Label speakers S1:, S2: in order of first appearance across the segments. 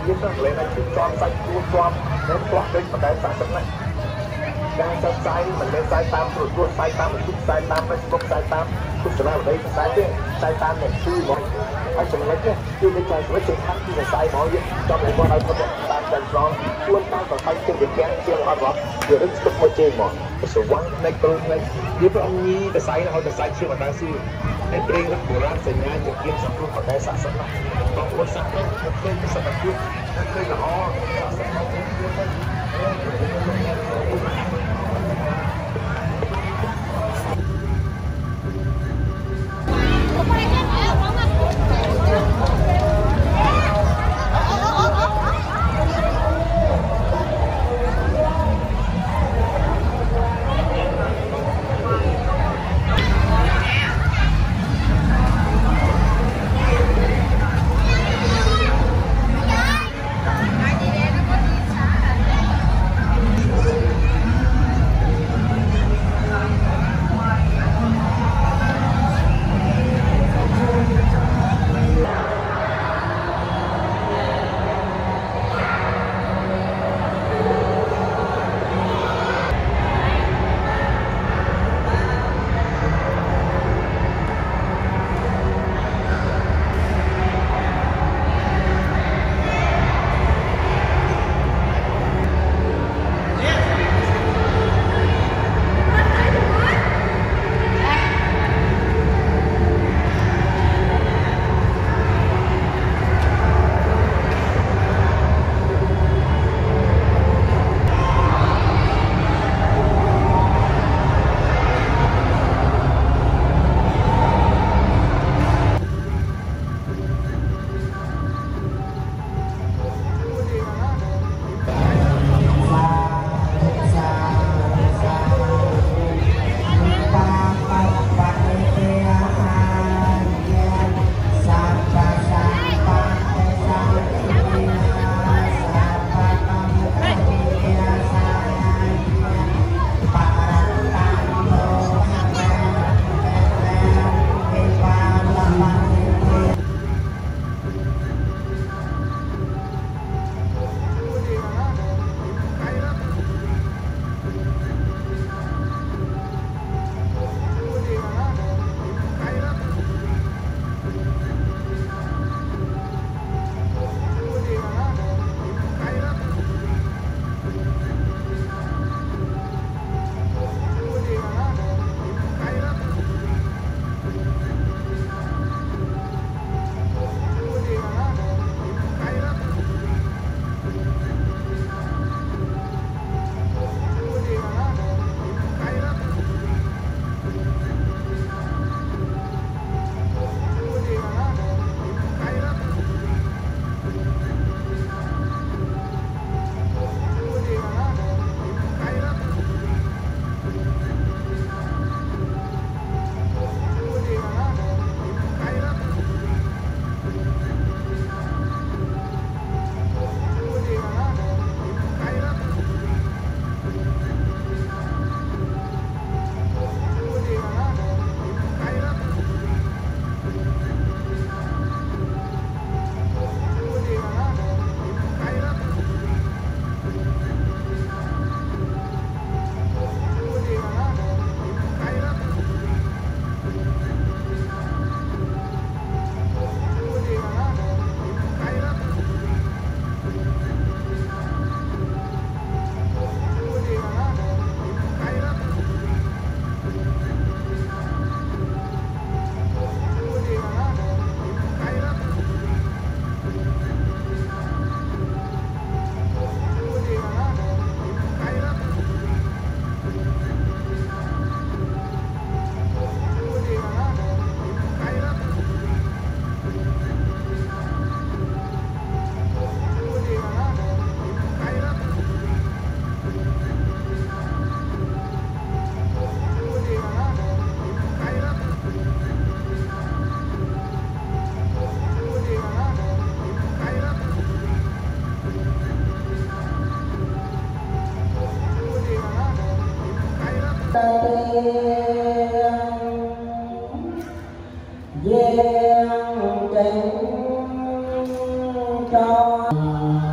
S1: ទៀតទៅលេងឲ្យជួយជាប់សាច់គួរជាប់nên toát đến một cái sản phẩm này đang cho sai mình lên sai tam rồi luôn sai tam một chút sai tam Facebook sai tam chút trở lại ở đây sai thế sai tam này chui mọi anh chẳng lấy nhé chui lên trái với trên thắt là sai mọi gì cho mấy con này có thể tam chân giòn luôn tam và tay trên cái kén kia là rót giờ đến stop một trên mọi cái số quăng này tôi này nếu với ông nhi cái sai là họ cái sai chưa mà đang sư nên trên rất của ran sinh nhai những kim sản luôn vào cái sản phẩm này còn một sản phẩm một cái sản phẩm kia đây là họ sản phẩm
S2: giang tình cho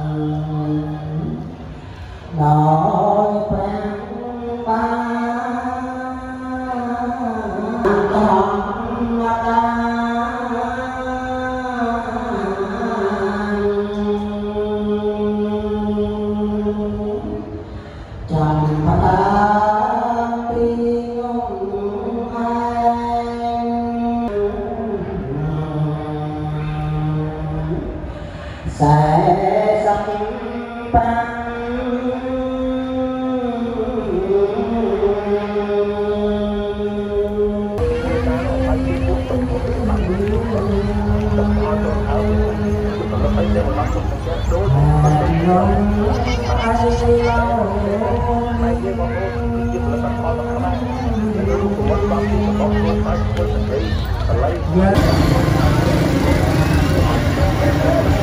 S1: Yeah.